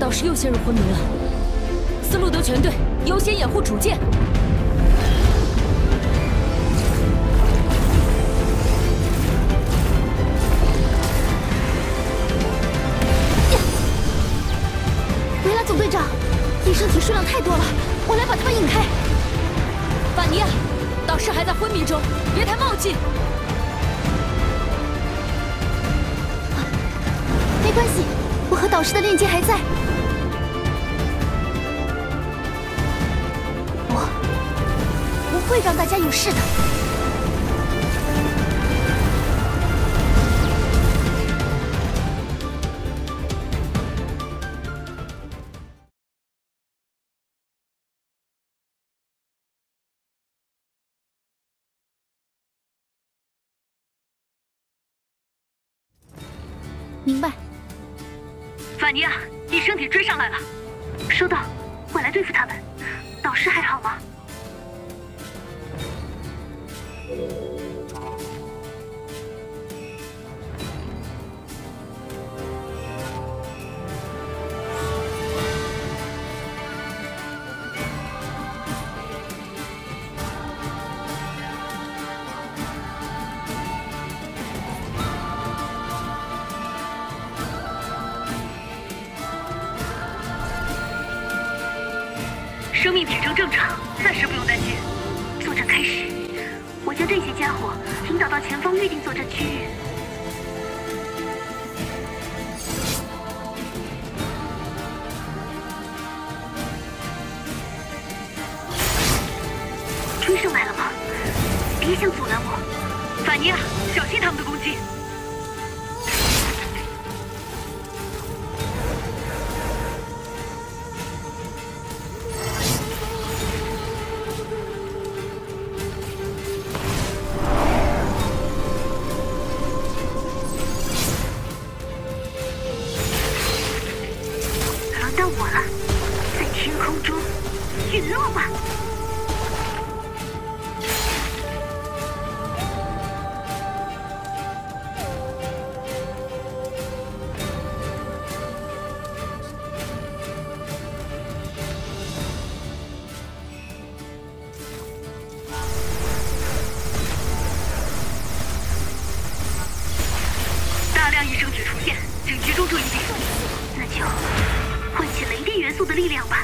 导师又陷入昏迷了。斯路德全队优先掩护主剑。 维拉总队长，异生体数量太多了，我来把他们引开。 法尼亚，导师还在昏迷中，别太冒进。 没关系，我和导师的链接还在。我不会让大家有事的。明白。 法尼亚，异生体追上来了。收到，我来对付他们。导师还好吗？生命体征正常，暂时不用担心。作战开始，我将这些家伙引导到前方预定作战区域。追上来了吗？别想阻拦我，法尼亚，小心他们的攻击。大量异生体出现，请集中注意力。那就唤起雷电元素的力量吧。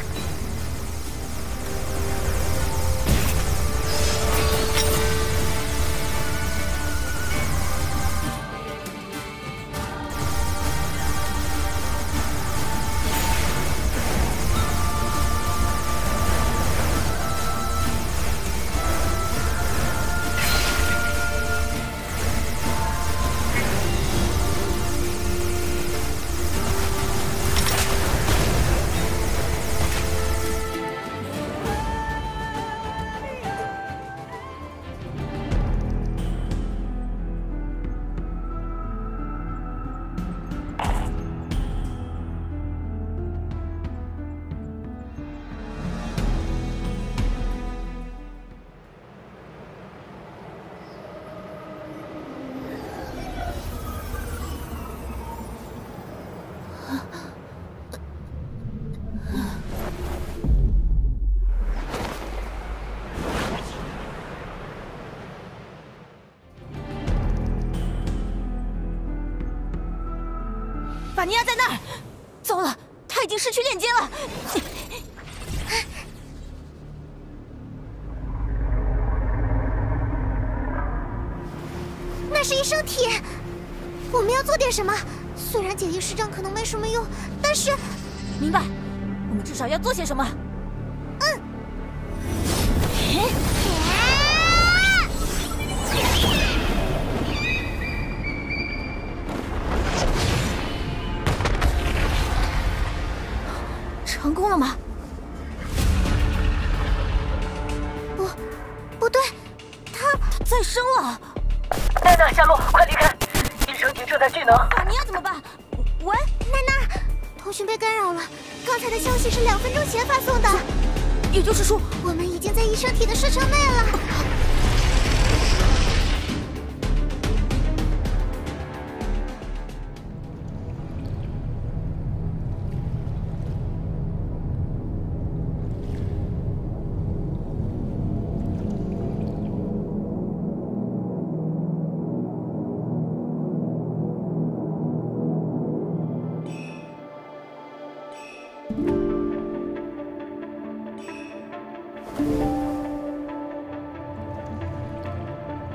法尼亚在那儿！糟了，他已经失去链接了。那是异生体，我们要做点什么。虽然解异师杖可能没什么用，但是……明白，我们至少要做些什么。成功了吗？不对，他再生了。 奈娜，夏洛，快离开！异生体这台技能。 法尼亚怎么办？喂，奈娜，通讯被干扰了。刚才的消息是2分钟前发送的，也就是说，我们已经在异生体的射程内了。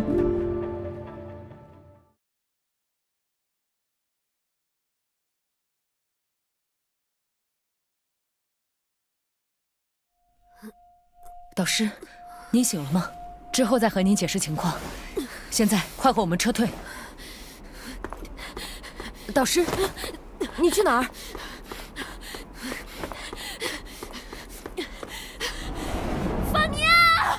导师，您醒了吗？之后再和您解释情况。现在快和我们撤退。导师，你去哪儿？法尼亚！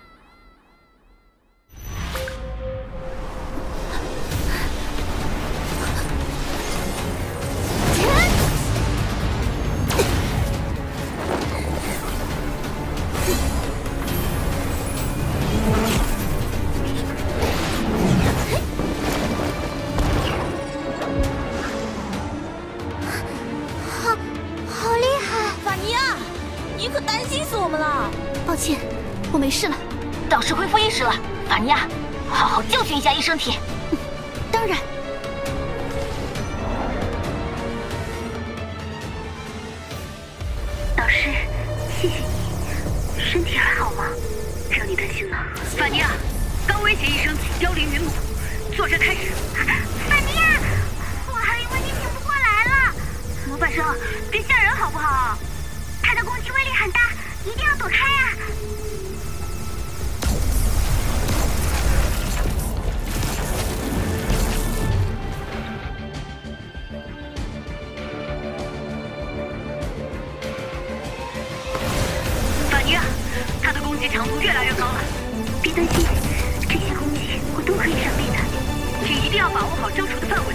好厉害！ 法尼亚，你可担心死我们了。 抱歉，我没事了。 导师恢复意识了，法尼亚，好好教训一下医生体。 当然。 导师，谢谢你，身体还好吗？让你担心了。法尼亚，高危险异生体凋零云母，作战开始。 法尼亚，我还以为你挺不过来了。 模范生，别吓人好不好？ 他的攻击威力很大，一定要躲开呀！ 法尼亚，他的攻击强度越来越高了。 别担心，这些攻击我都可以闪避的。 请一定要把握好交出的范围。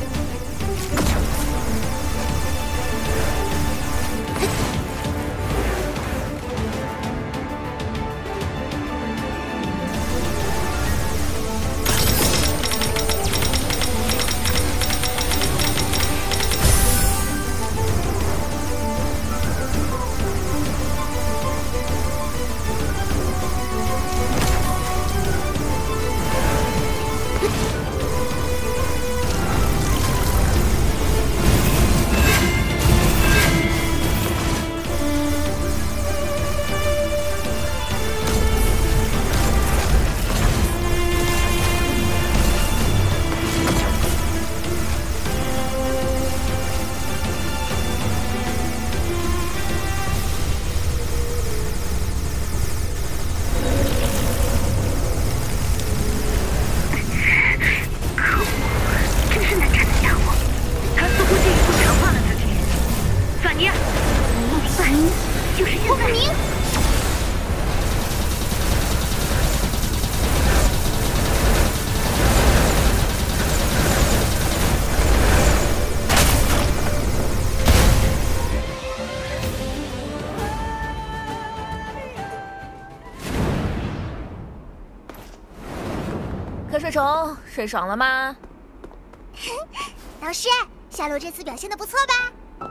瞌睡虫，睡爽了吗？ 老师，夏洛这次表现得不错吧？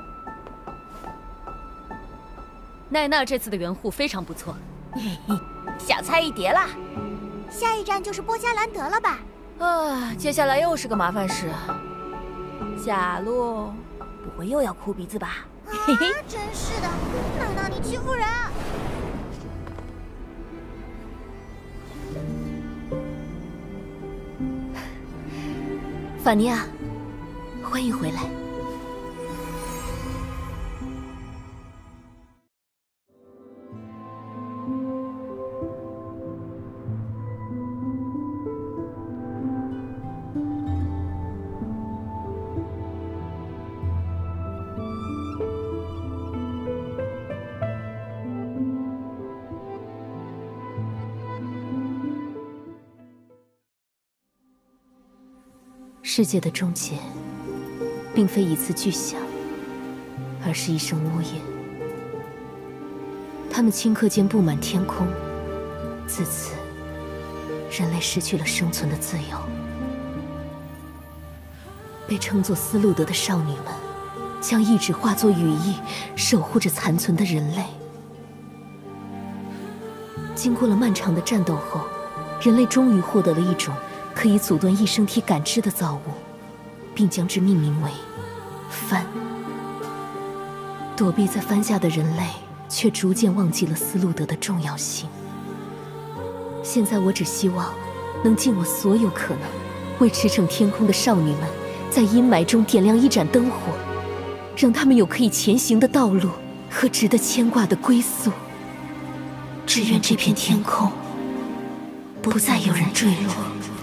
奈娜这次的援护非常不错， 小菜一碟啦。 下一站就是波加兰德了吧？ 啊，接下来又是个麻烦事。夏洛，不会又要哭鼻子吧？ 嘿嘿，真是的，奈娜你欺负人！ 法尼亚，欢迎回来。世界的终结，并非一次巨响，而是一声诺言。它们顷刻间布满天空，自此，人类失去了生存的自由。被称作斯路德的少女们，将意志化作羽翼，守护着残存的人类。经过了漫长的战斗后，人类终于获得了一种可以阻断异生体感知的造物，并将之命名为帆。躲避在帆下的人类却逐渐忘记了斯路德的重要性。现在我只希望能尽我所有可能，为驰骋天空的少女们在阴霾中点亮一盏灯火，让他们有可以前行的道路和值得牵挂的归宿。只愿这片天空不再有人坠落。